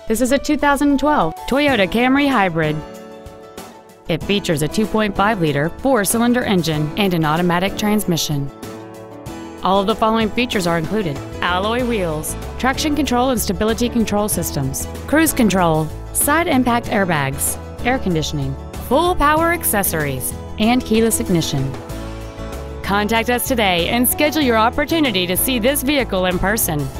This is a 2012 Toyota Camry Hybrid. It features a 2.5-liter four-cylinder engine and an automatic transmission. All of the following features are included: alloy wheels, traction control and stability control systems, cruise control, side impact airbags, air conditioning, full power accessories, and keyless ignition. Contact us today and schedule your opportunity to see this vehicle in person.